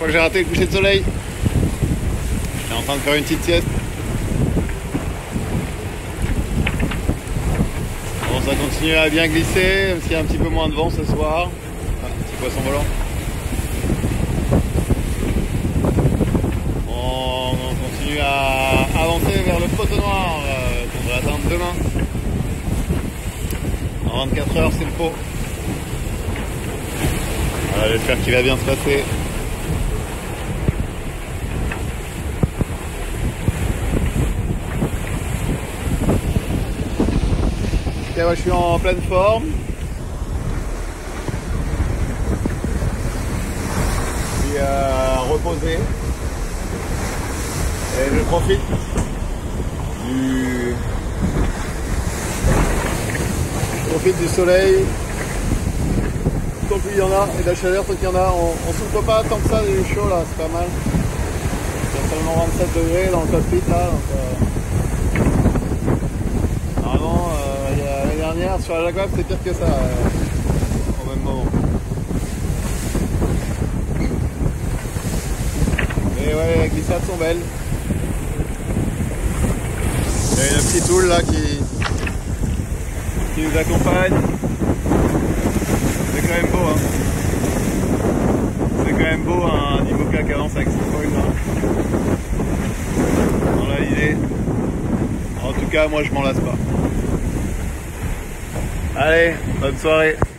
crois que j'ai raté le coucher de soleil. Je suis en train de faire une petite sieste. Bon, ça continue à bien glisser, même s'il y a un petit peu moins de vent ce soir. Ah, petit poisson volant. On continue à avancer vers le poteau noir qu'on va atteindre demain. En 24 heures, c'est le pot. Voilà, j'espère qu'il va bien se passer. Ok, moi je suis en pleine forme. Je suis reposé. Et je profite du soleil. Tant qu'il y en a, et de la chaleur tant qu'il y en a. On souffle pas tant que ça, il est chaud là, c'est pas mal. Il y a seulement 27 degrés dans le cockpit là. Normalement, l'année dernière sur la Jaguar c'était pire que ça au même moment. Mais ouais, les glissades sont belles. Il y a le petit tool là qui nous accompagne. C'est quand même beau, hein. C'est quand même beau un Imoca qui avance avec son foil là. Voilà l'idée. En tout cas, moi je m'en lasse pas. Allez, bonne soirée.